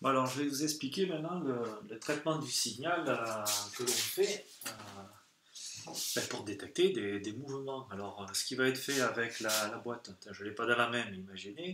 Bon, alors, je vais vous expliquer maintenant le traitement du signal que l'on fait pour détecter des mouvements. Alors, ce qui va être fait avec la boîte, je ne l'ai pas dans la main, mais imaginez,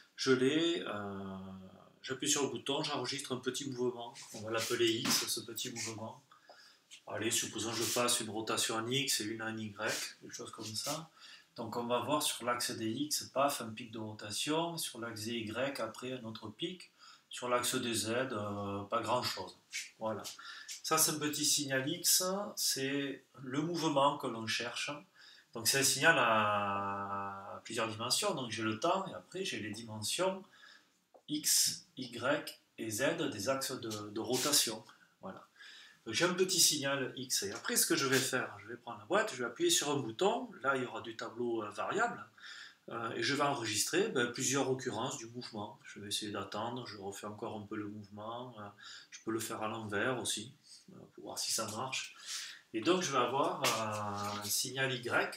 j'appuie sur le bouton, j'enregistre un petit mouvement. On va l'appeler X, ce petit mouvement. Allez, supposons que je fasse une rotation en X et une en Y, quelque chose comme ça. Donc on va voir sur l'axe des X, paf, un pic de rotation, sur l'axe des Y, après un autre pic, sur l'axe des Z, pas grand chose. Voilà. Ça c'est un petit signal X, c'est le mouvement que l'on cherche. Donc c'est un signal à plusieurs dimensions, donc j'ai le temps et après j'ai les dimensions X, Y et Z des axes de rotation. Voilà. J'ai un petit signal X et après ce que je vais faire, je vais prendre la boîte, je vais appuyer sur un bouton, là il y aura du tableau variable et je vais enregistrer plusieurs occurrences du mouvement. Je vais essayer d'attendre, je refais encore un peu le mouvement, je peux le faire à l'envers aussi pour voir si ça marche. Et donc je vais avoir un signal Y,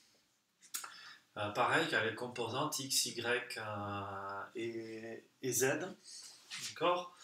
pareil qu'avec les composantes X, Y et Z, d'accord.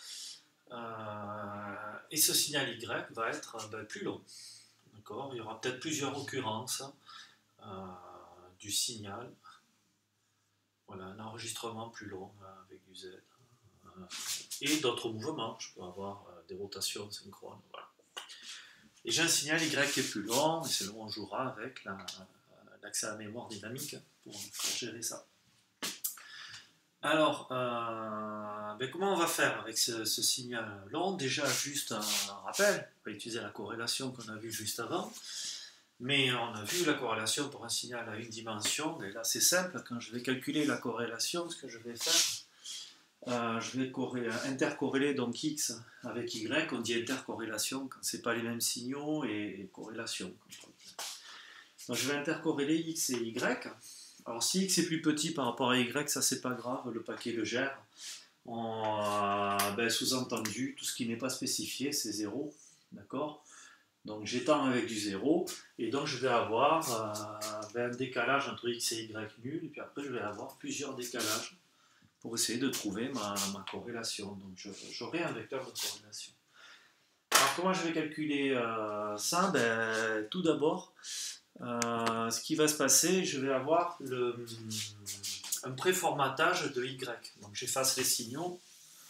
Et ce signal Y va être plus long. D'accord. Il y aura peut-être plusieurs occurrences du signal. Voilà, un enregistrement plus long avec du Z. Et d'autres mouvements. Je peux avoir des rotations synchrones. Voilà. Et j'ai un signal Y qui est plus long, et c'est là où on jouera avec l'accès à la mémoire dynamique pour gérer ça. Alors, comment on va faire avec ce signal long? Déjà, juste un rappel, on va utiliser la corrélation qu'on a vue juste avant, mais on a vu la corrélation pour un signal à une dimension, et là c'est simple, quand je vais calculer la corrélation, ce que je vais faire, je vais intercorréler donc X avec Y, on dit intercorrélation quand ce n'est pas les mêmes signaux, et corrélation. Donc je vais intercorréler X et Y. Alors si X est plus petit par rapport à Y, ça c'est pas grave, le paquet le gère. Sous-entendu, tout ce qui n'est pas spécifié, c'est 0. D'accord. Donc j'étends avec du 0, et donc je vais avoir un décalage entre X et Y nul, et puis après je vais avoir plusieurs décalages pour essayer de trouver ma corrélation. Donc j'aurai un vecteur de corrélation. Alors comment je vais calculer ça? Tout d'abord, ce qui va se passer, je vais avoir un préformatage de Y. Donc j'efface les signaux.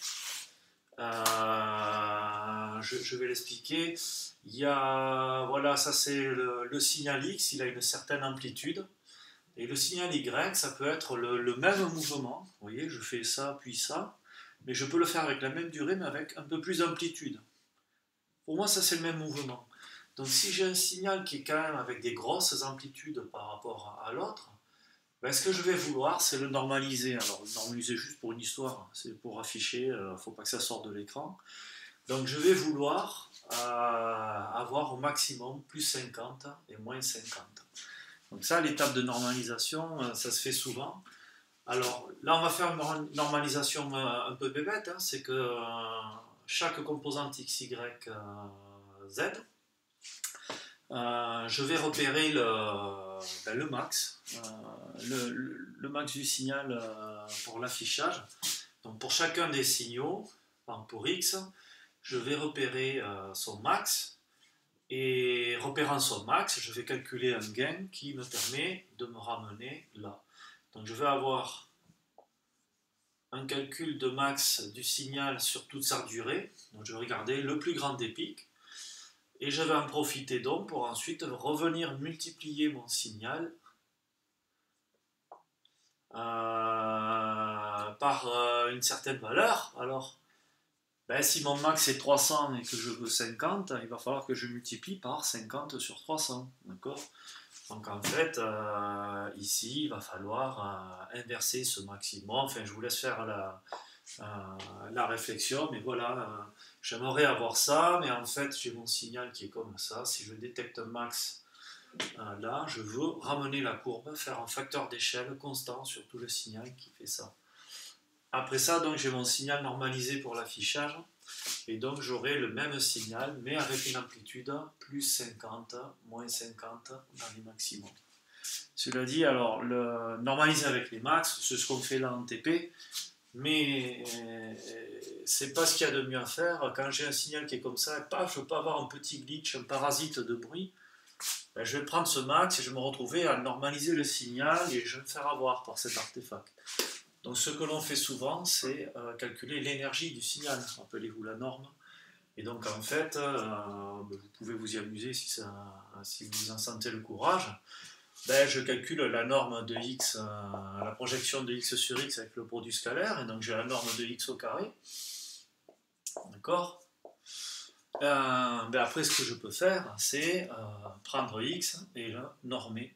Je vais l'expliquer. Il y a, voilà, ça c'est le signal X, il a une certaine amplitude. Et le signal Y, ça peut être le même mouvement. Vous voyez, je fais ça, puis ça. Mais je peux le faire avec la même durée, mais avec un peu plus d'amplitude. Pour moi, ça c'est le même mouvement. Donc si j'ai un signal qui est quand même avec des grosses amplitudes par rapport à l'autre, ce que je vais vouloir, c'est le normaliser. Alors, le normaliser juste pour une histoire, c'est pour afficher, il ne faut pas que ça sorte de l'écran. Donc, je vais vouloir avoir au maximum plus 50 et moins 50. Donc ça, l'étape de normalisation, ça se fait souvent. Alors, là, on va faire une normalisation un peu bébête, hein, c'est que chaque composante x, y, z, je vais repérer le max, le max du signal pour l'affichage. Donc pour chacun des signaux, pour x, je vais repérer son max, et repérant son max, je vais calculer un gain qui me permet de me ramener là. Donc je vais avoir un calcul de max du signal sur toute sa durée. Donc je vais regarder le plus grand des pics. Et je vais en profiter donc pour ensuite revenir multiplier mon signal par une certaine valeur. Alors, si mon max est 300 et que je veux 50, il va falloir que je multiplie par 50 sur 300. D'accord ? Donc en fait, ici, il va falloir inverser ce maximum. Enfin, je vous laisse faire la réflexion, mais voilà, j'aimerais avoir ça, mais en fait, j'ai mon signal qui est comme ça. Si je détecte un max là, je veux ramener la courbe, faire un facteur d'échelle constant sur tout le signal qui fait ça. Après ça, donc, j'ai mon signal normalisé pour l'affichage, et donc j'aurai le même signal, mais avec une amplitude plus 50, moins 50 dans les maximums. Cela dit, alors, normaliser avec les max, c'est ce qu'on fait là en TP, mais c'est pas ce qu'il y a de mieux à faire. Quand j'ai un signal qui est comme ça, paf, je peux avoir un petit glitch, un parasite de bruit. Ben, je vais prendre ce max et je vais me retrouver à normaliser le signal et je vais me faire avoir par cet artefact. Donc ce que l'on fait souvent, c'est calculer l'énergie du signal. Rappelez-vous la norme. Et donc en fait, vous pouvez vous y amuser si vous en sentez le courage. Ben, je calcule la norme de x, la projection de x sur x avec le produit scalaire, et donc j'ai la norme de x au carré. D'accord. Ben après, ce que je peux faire, c'est prendre x et le normer.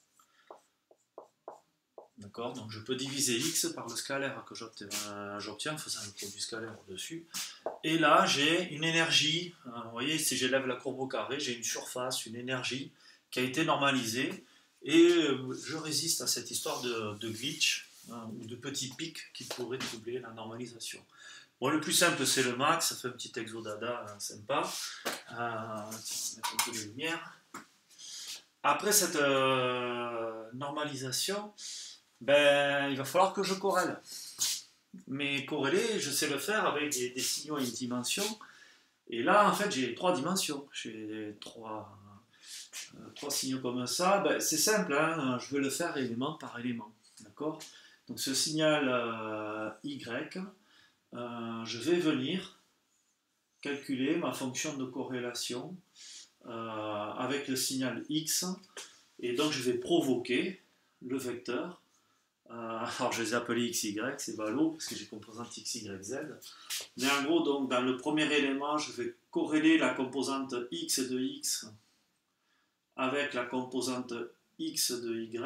D'accord. Donc je peux diviser x par le scalaire que j'obtiens en faisant le produit scalaire au-dessus. Et là, j'ai une énergie. Vous voyez, si j'élève la courbe au carré, j'ai une surface, une énergie qui a été normalisée. Et je résiste à cette histoire de glitch ou de petits pics qui pourraient troubler la normalisation. Bon, le plus simple, c'est le max. Ça fait un petit exodada sympa. Tiens, on va mettre un peu de lumière. Après cette normalisation, ben, il va falloir que je corrèle. Mais corréler, je sais le faire avec des signaux à une dimension. Et là, en fait, j'ai 3 dimensions. J'ai trois signaux comme ça. Ben, c'est simple, hein, je vais le faire élément par élément. D'accord. Donc ce signal Y, je vais venir calculer ma fonction de corrélation avec le signal X. Et donc je vais provoquer le vecteur. Alors je les ai appelés x, y, c'est ballot parce que j'ai composante x, y, z. Mais en gros, donc, dans le premier élément, je vais corréler la composante x de x avec la composante x de y.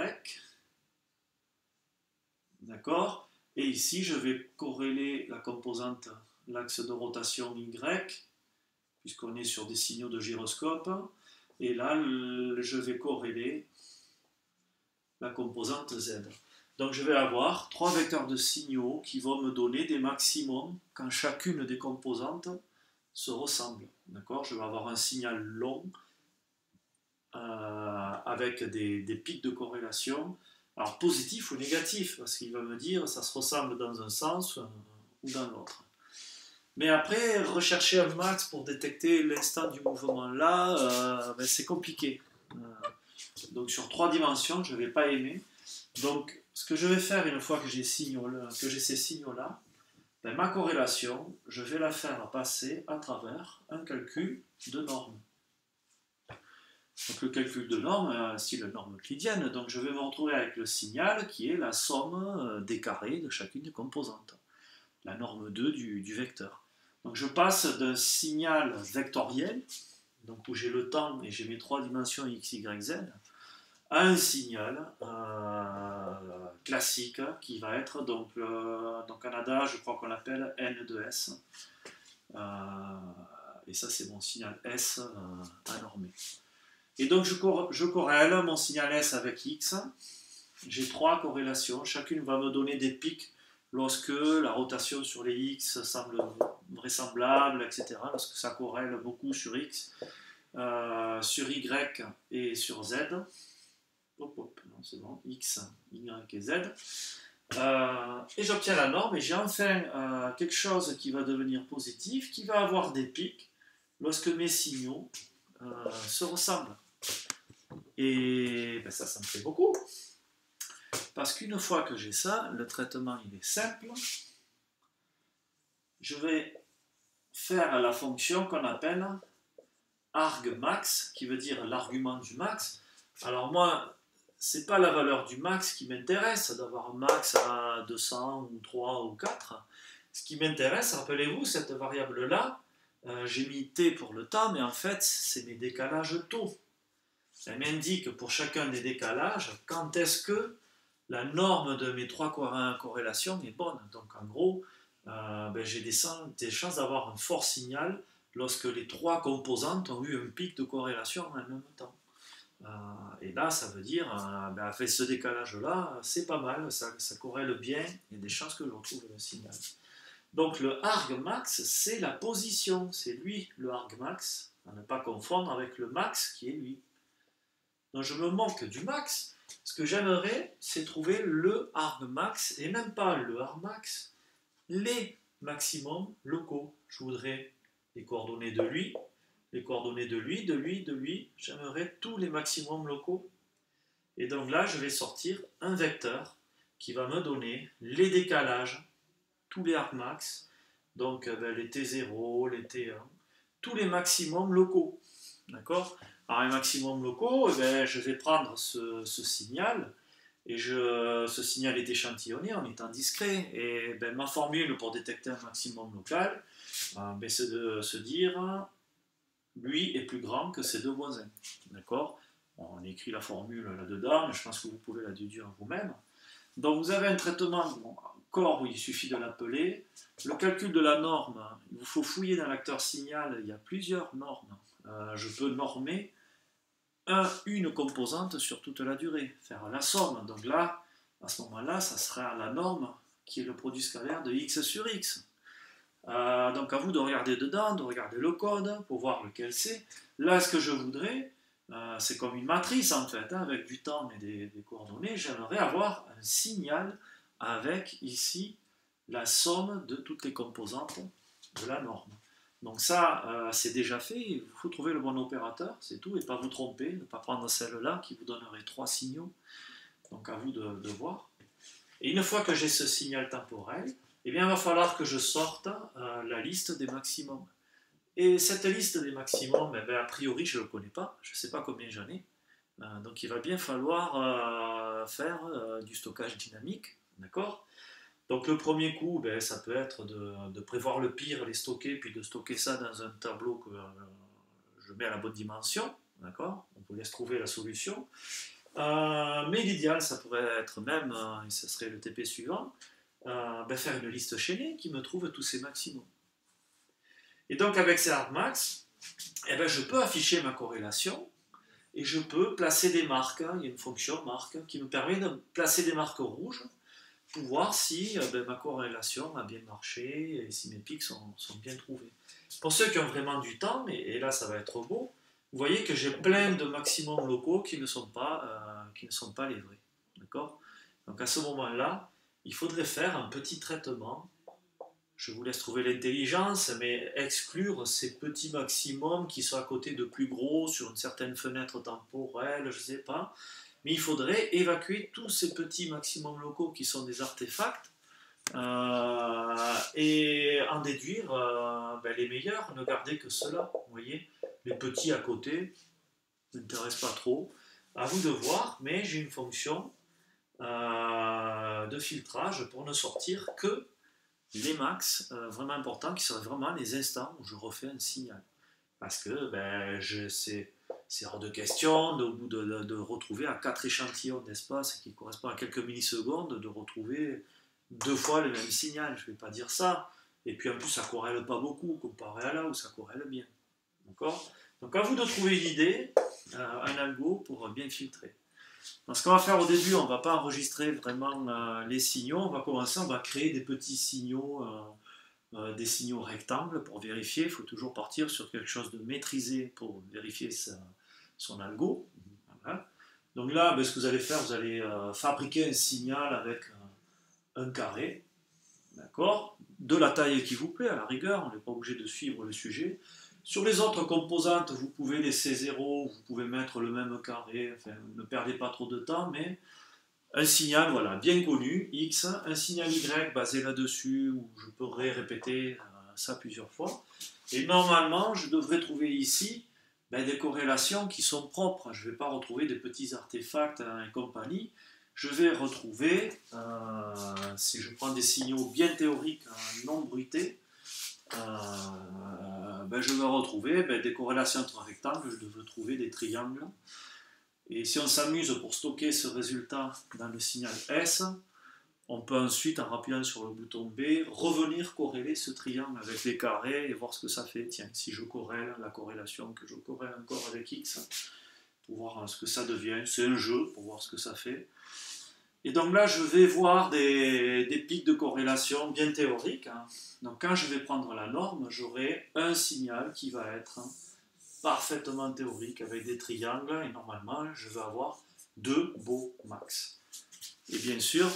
D'accord. Et ici, je vais corréler la composante, l'axe de rotation y, puisqu'on est sur des signaux de gyroscope. Et là, je vais corréler la composante z. Donc je vais avoir 3 vecteurs de signaux qui vont me donner des maximums quand chacune des composantes se ressemble. D'accord. Je vais avoir un signal long avec des pics de corrélation, alors positif ou négatif, parce qu'il va me dire ça se ressemble dans un sens ou dans l'autre. Mais après, rechercher un max pour détecter l'instant du mouvement là, ben c'est compliqué. Donc sur 3 dimensions, je ne vais pas aimer. Donc ce que je vais faire une fois que j'ai ces signaux-là, ben, ma corrélation, je vais la faire passer à travers un calcul de norme. Donc le calcul de norme, c'est la norme euclidienne, donc je vais me retrouver avec le signal qui est la somme des carrés de chacune des composantes. La norme 2 du vecteur. Donc je passe d'un signal vectoriel, donc où j'ai le temps et j'ai mes 3 dimensions x, y, z, à un signal classique qui va être, donc dans Canada, je crois qu'on l'appelle N de S. Et ça, c'est mon signal S à normer. Et donc, je corrèle mon signal S avec X. J'ai 3 corrélations. Chacune va me donner des pics lorsque la rotation sur les X semble vraisemblable, etc. Lorsque ça corrèle beaucoup sur X, sur Y et sur Z. Non, c'est bon, X, Y et Z. Et j'obtiens la norme et j'ai enfin quelque chose qui va devenir positif, qui va avoir des pics lorsque mes signaux se ressemblent. Et ben ça me plaît beaucoup. Parce qu'une fois que j'ai ça, le traitement il est simple. Je vais faire la fonction qu'on appelle argmax, qui veut dire l'argument du max. Alors moi, c'est pas la valeur du max qui m'intéresse, d'avoir un max à 200 ou 3 ou 4. Ce qui m'intéresse, rappelez-vous, cette variable-là, j'ai mis t pour le temps, mais en fait, c'est mes décalages taux. Elle m'indique pour chacun des décalages quand est-ce que la norme de mes 3 corrélations est bonne. Donc en gros, j'ai des chances d'avoir un fort signal lorsque les 3 composantes ont eu un pic de corrélation en même temps. Et là, ça veut dire, avec ce décalage-là, c'est pas mal, ça corrèle bien, il y a des chances que je retrouve le signal. Donc le argmax, c'est la position, c'est lui le argmax, à ne pas confondre avec le max qui est lui. Donc je me moque du max. Ce que j'aimerais, c'est trouver le argmax, et même pas le argmax, les maximums locaux. Je voudrais les coordonnées de lui, les coordonnées de lui, de lui, de lui. J'aimerais tous les maximums locaux. Et donc là, je vais sortir un vecteur qui va me donner les décalages, tous les arcmax, donc les T0, les T1, tous les maximums locaux. D'accord? Alors les maximums locaux, je vais prendre ce signal, et ce signal est échantillonné en étant discret. Et ma formule pour détecter un maximum local, c'est de se dire, lui est plus grand que ses deux voisins. D'accord? On écrit la formule là-dedans, mais je pense que vous pouvez la déduire vous-même. Donc vous avez un traitement encore où il suffit de l'appeler. Le calcul de la norme, il vous faut fouiller dans l'acteur signal, il y a plusieurs normes. Je peux normer une composante sur toute la durée, faire la somme. Donc là, à ce moment-là, ça sera la norme qui est le produit scalaire de x sur x. Donc à vous de regarder dedans, de regarder le code pour voir lequel c'est. Là, ce que je voudrais, c'est comme une matrice en fait, avec du temps et des coordonnées. J'aimerais avoir un signal avec ici la somme de toutes les composantes de la norme. Donc ça, c'est déjà fait. Il faut trouver le bon opérateur, c'est tout, et pas vous tromper, ne pas prendre celle-là qui vous donnerait 3 signaux. Donc à vous de voir. Et une fois que j'ai ce signal temporel, eh bien, il va falloir que je sorte la liste des maximums. Et cette liste des maximums, a priori, je ne le connais pas, je ne sais pas combien j'en ai. Donc il va bien falloir faire du stockage dynamique, d'accord? Donc le premier coup, ça peut être de prévoir le pire, les stocker, puis de stocker ça dans un tableau que je mets à la bonne dimension, d'accord? On vous laisse trouver la solution. Mais l'idéal, ça pourrait être même, et ce serait le TP suivant, faire une liste chaînée qui me trouve tous ces maximums. Et donc avec ces argmax, je peux afficher ma corrélation et je peux placer des marques. Il y a une fonction marque qui me permet de placer des marques rouges pour voir si ma corrélation a bien marché et si mes pics sont bien trouvés. Pour ceux qui ont vraiment du temps, et là ça va être beau, vous voyez que j'ai plein de maximums locaux qui ne sont pas les vrais. D'accord? Donc à ce moment-là, il faudrait faire un petit traitement. Je vous laisse trouver l'intelligence, mais exclure ces petits maximums qui sont à côté de plus gros sur une certaine fenêtre temporelle, je ne sais pas. Mais il faudrait évacuer tous ces petits maximums locaux qui sont des artefacts et en déduire les meilleurs, ne garder que ceux-là. Vous voyez, les petits à côté ne m'intéressent pas trop. À vous de voir, mais j'ai une fonction de filtrage pour ne sortir que les max vraiment importants qui seraient vraiment les instants où je refais un signal. Parce que c'est hors de question, au bout de retrouver à 4 échantillons d'espace qui correspondent à quelques millisecondes, de retrouver 2 fois le même signal. Je ne vais pas dire ça. Et puis en plus, ça ne corrèle pas beaucoup comparé à là où ça corrèle bien. D'accord? Donc à vous de trouver une idée, un algo pour bien filtrer. Donc, ce qu'on va faire au début, on ne va pas enregistrer vraiment les signaux. On va commencer, on va créer des petits signaux, des signaux rectangles pour vérifier. Il faut toujours partir sur quelque chose de maîtrisé pour vérifier son algo. Voilà. Donc là, ce que vous allez faire, vous allez fabriquer un signal avec un carré, d'accord, de la taille qui vous plaît, à la rigueur, on n'est pas obligé de suivre le sujet. Sur les autres composantes, vous pouvez laisser 0, vous pouvez mettre le même carré, enfin, ne perdez pas trop de temps, mais un signal voilà, bien connu, X, un signal Y basé là-dessus, où je pourrais répéter ça plusieurs fois. Et normalement, je devrais trouver ici des corrélations qui sont propres. Je ne vais pas retrouver des petits artefacts et compagnie. Je vais retrouver, si je prends des signaux bien théoriques, non bruités, je vais retrouver des corrélations entre rectangles, je devrais trouver des triangles. Et si on s'amuse pour stocker ce résultat dans le signal S, on peut ensuite, en appuyant sur le bouton B, revenir corréler ce triangle avec les carrés et voir ce que ça fait. Tiens, si je corrèle la corrélation que je corrèle encore avec X, pour voir ce que ça devient. C'est un jeu pour voir ce que ça fait. Et donc là, je vais voir des pics de corrélation bien théoriques. Donc quand je vais prendre la norme, j'aurai un signal qui va être parfaitement théorique avec des triangles. Et normalement, je vais avoir 2 beaux max. Et bien sûr,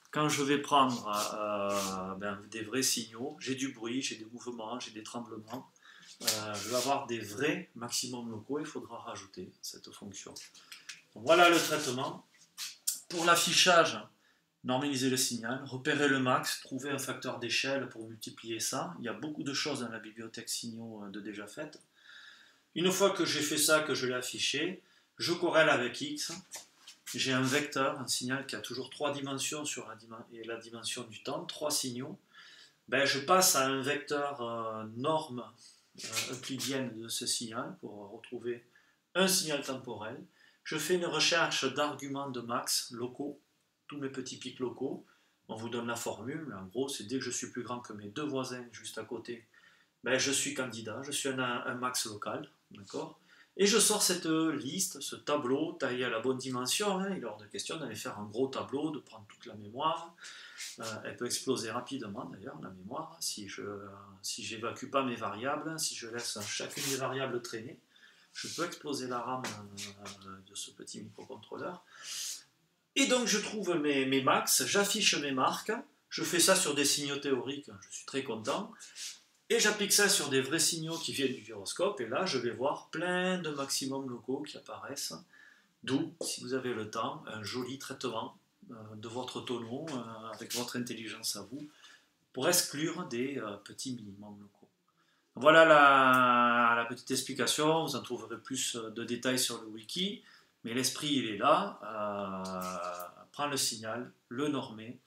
quand je vais prendre des vrais signaux, j'ai du bruit, j'ai des mouvements, j'ai des tremblements, je vais avoir des vrais maximums locaux, il faudra rajouter cette fonction. Donc voilà le traitement. Pour l'affichage, normaliser le signal, repérer le max, trouver un facteur d'échelle pour multiplier ça. Il y a beaucoup de choses dans la bibliothèque signaux de déjà faites. Une fois que j'ai fait ça, que je l'ai affiché, je corrèle avec X. J'ai un vecteur, un signal qui a toujours 3 dimensions sur la dimension du temps, 3 signaux. Je passe à un vecteur norme euclidienne de ce signal pour retrouver un signal temporel. Je fais une recherche d'arguments de max locaux, tous mes petits pics locaux. On vous donne la formule, mais en gros, c'est dès que je suis plus grand que mes deux voisins juste à côté, je suis candidat, je suis un max local, d'accord ? Et je sors cette liste, ce tableau taillé à la bonne dimension. Il est hors de question d'aller faire un gros tableau, de prendre toute la mémoire. Elle peut exploser rapidement d'ailleurs, la mémoire, si j'évacue pas mes variables, si je laisse chacune des variables traîner. Je peux exploser la RAM de ce petit microcontrôleur. Et donc je trouve mes max, j'affiche mes marques, je fais ça sur des signaux théoriques, je suis très content. Et j'applique ça sur des vrais signaux qui viennent du gyroscope, et là je vais voir plein de maximums locaux qui apparaissent. D'où, si vous avez le temps, un joli traitement de votre tonneau, avec votre intelligence à vous, pour exclure des petits minimums locaux. Voilà la petite explication, vous en trouverez plus de détails sur le wiki, mais l'esprit il est là. Prendre le signal, le normer,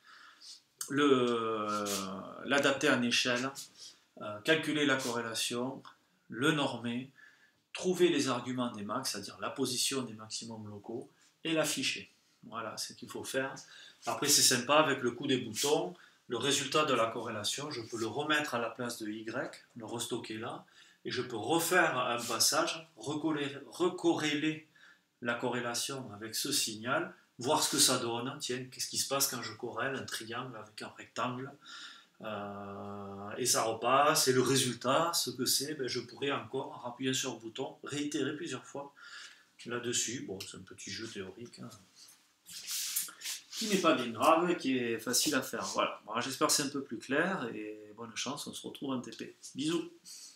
l'adapter en échelle, calculer la corrélation, le normer, trouver les arguments des max, c'est-à-dire la position des maximums locaux, et l'afficher. Voilà ce qu'il faut faire. Après c'est sympa, avec le coup des boutons, le résultat de la corrélation, je peux le remettre à la place de Y, le restocker là, et je peux refaire un passage, recorréler la corrélation avec ce signal, voir ce que ça donne. Tiens, qu'est-ce qui se passe quand je corrèle un triangle avec un rectangle, et ça repasse, et le résultat, ce que c'est, je pourrais encore, en appuyant sur le bouton, réitérer plusieurs fois là-dessus. Bon, c'est un petit jeu théorique, qui n'est pas bien grave, qui est facile à faire. Voilà, bon, j'espère que c'est un peu plus clair, et bonne chance, on se retrouve en TP. Bisous.